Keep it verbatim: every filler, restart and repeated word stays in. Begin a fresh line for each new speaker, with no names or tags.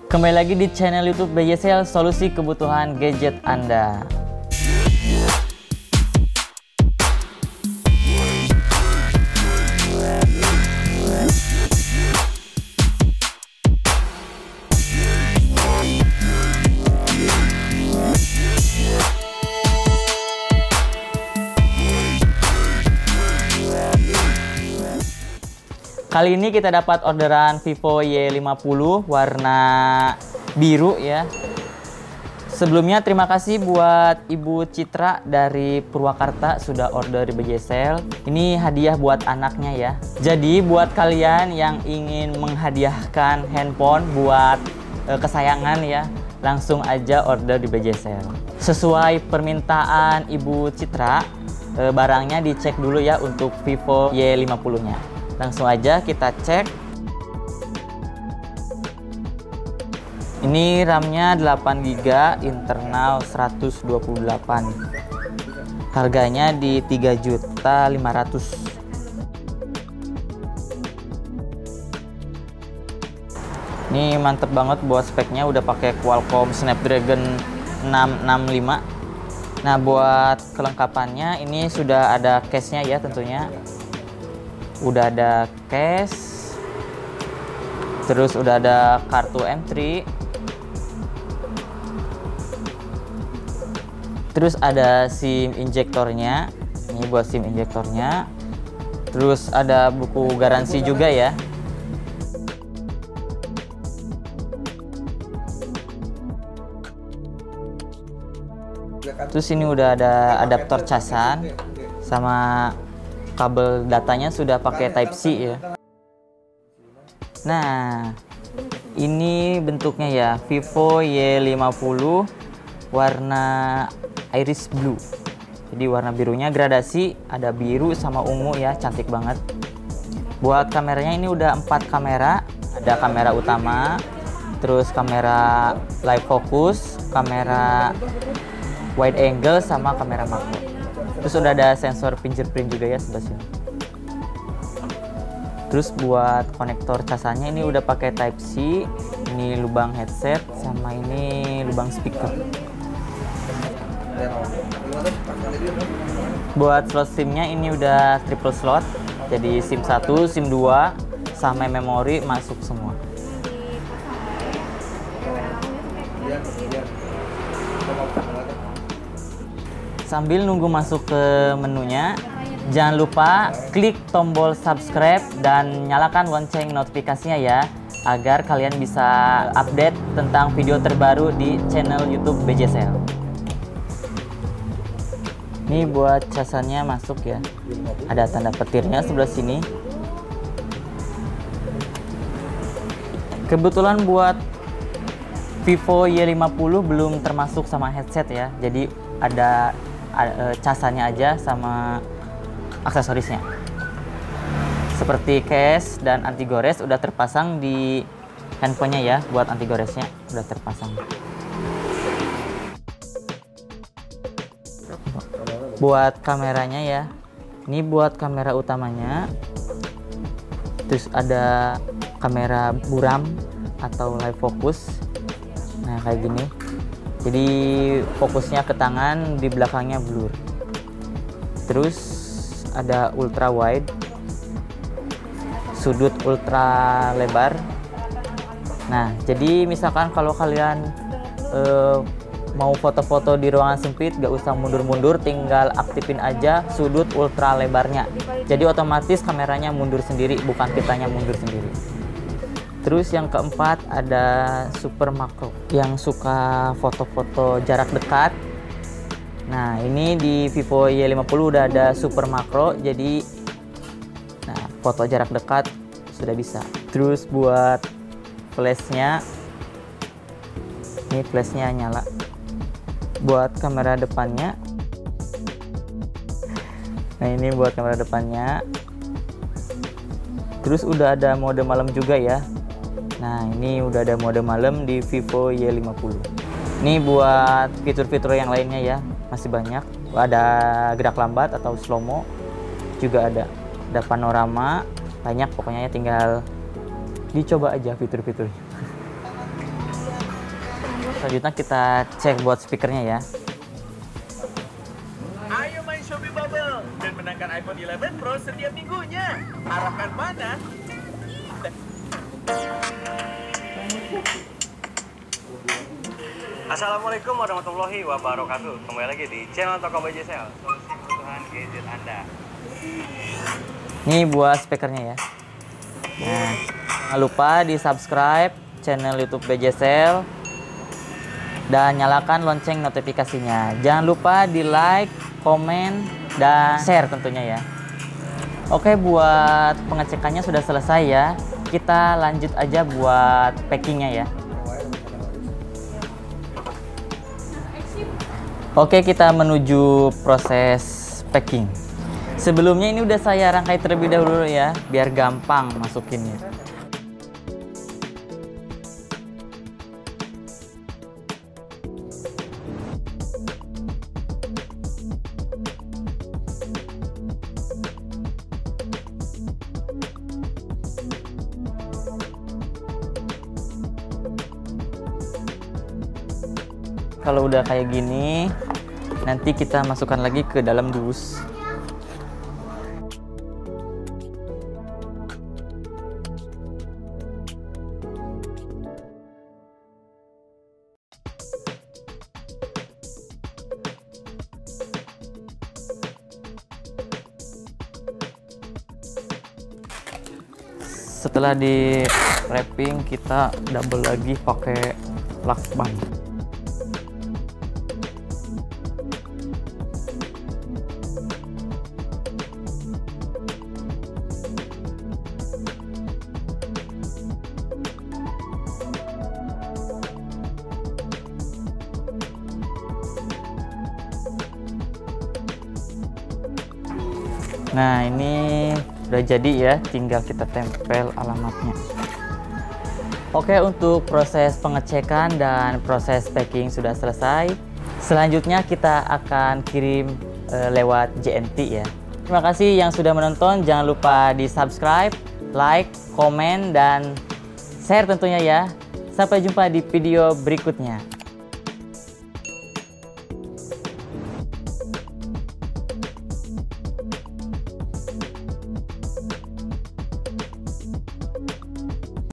Kembali lagi di channel YouTube B J Sale, solusi kebutuhan gadget Anda. Kali ini kita dapat orderan Vivo Y lima puluh warna biru ya. Sebelumnya terima kasih buat Ibu Citra dari Purwakarta sudah order di B J Sale. Ini hadiah buat anaknya ya. Jadi buat kalian yang ingin menghadiahkan handphone buat e, kesayangan ya, langsung aja order di B J Sale. Sesuai permintaan Ibu Citra, e, barangnya dicek dulu ya untuk Vivo Y lima puluh-nya. Langsung aja kita cek. Ini RAM-nya delapan giga, internal seratus dua puluh delapan. Harganya di tiga juta lima ratus ribu. Ini mantep banget buat speknya, udah pakai Qualcomm Snapdragon enam enam lima. Nah, buat kelengkapannya ini sudah ada case-nya ya tentunya. Udah ada case, terus udah ada kartu M tiga, terus ada SIM injektornya, ini buat SIM injektornya, terus ada buku garansi juga ya. Terus ini udah ada adaptor casan sama kabel datanya sudah pakai Type C ya. Nah, ini bentuknya ya, Vivo Y lima puluh warna iris blue. Jadi warna birunya gradasi, ada biru sama ungu ya, cantik banget. Buat kameranya ini udah empat kamera, ada kamera utama, terus kamera live focus, kamera wide angle sama kamera makro. Terus udah ada sensor fingerprint juga ya sebelah sini. Terus buat konektor casannya ini udah pakai Type C, ini lubang headset sama ini lubang speaker. Buat slot SIM-nya ini udah triple slot, jadi SIM satu, SIM dua, sama memori masuk semua. Sambil nunggu masuk ke menunya, jangan lupa klik tombol subscribe dan nyalakan lonceng notifikasinya ya, agar kalian bisa update tentang video terbaru di channel YouTube B J Sale. Ini buat casannya masuk ya, ada tanda petirnya sebelah sini. Kebetulan buat Vivo Y lima puluh belum termasuk sama headset ya, jadi ada casannya aja sama aksesorisnya. Seperti case dan anti gores udah terpasang di handphonenya ya, buat anti goresnya udah terpasang. Buat kameranya ya, ini buat kamera utamanya, terus ada kamera buram atau live focus. Nah kayak gini, jadi fokusnya ke tangan, di belakangnya blur. Terus ada ultra wide, sudut ultra lebar. Nah, jadi misalkan kalau kalian eh, mau foto-foto di ruangan sempit, gak usah mundur-mundur, tinggal aktifin aja sudut ultra lebarnya. Jadi otomatis kameranya mundur sendiri, bukan kitanya mundur sendiri. Terus yang keempat ada super makro, yang suka foto-foto jarak dekat. Nah, ini di Vivo Y lima puluh udah ada super makro, jadi nah, foto jarak dekat sudah bisa. Terus buat flashnya, ini flashnya nyala. Buat kamera depannya, nah ini buat kamera depannya. Terus udah ada mode malam juga ya. Nah, ini udah ada mode malam di Vivo Y lima puluh. Ini buat fitur-fitur yang lainnya ya, masih banyak. Ada gerak lambat atau slow mo juga ada. Ada panorama, banyak pokoknya ya, tinggal dicoba aja fitur-fiturnya. Selanjutnya kita cek buat speakernya ya.
Ayo main Shopee Bubble dan menangkan iPhone eleven Pro setiap minggunya. Arahkan mana?
Assalamualaikum warahmatullahi wabarakatuh. Kembali lagi di channel Toko B J Sel, solusi kebutuhan gadget Anda.
Ini buat speakernya ya. Nah, jangan lupa di subscribe channel YouTube B J Sel dan nyalakan lonceng notifikasinya. Jangan lupa di like, komen, dan share tentunya ya. Oke, buat pengecekannya sudah selesai ya. Kita lanjut aja buat packingnya ya. Oke, kita menuju proses packing. Sebelumnya ini udah saya rangkai terlebih dahulu ya, biar gampang masukinnya. Kalau udah kayak gini, nanti kita masukkan lagi ke dalam dus. Setelah di wrapping, kita double lagi pakai lakban. Nah, ini udah jadi ya, tinggal kita tempel alamatnya. Oke, untuk proses pengecekan dan proses packing sudah selesai. Selanjutnya kita akan kirim e, lewat J N T ya. Terima kasih yang sudah menonton. Jangan lupa di subscribe, like, komen, dan share tentunya ya. Sampai jumpa di video berikutnya.